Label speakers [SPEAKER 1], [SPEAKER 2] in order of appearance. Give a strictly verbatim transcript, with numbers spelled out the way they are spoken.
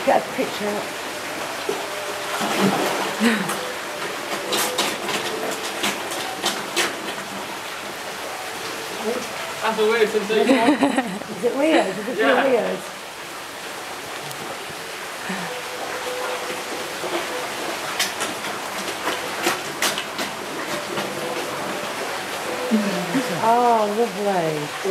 [SPEAKER 1] get a picture.
[SPEAKER 2] That's a weird sensation.
[SPEAKER 1] Is it weird? Does it feel
[SPEAKER 2] Yeah.
[SPEAKER 1] weird? Oh, lovely.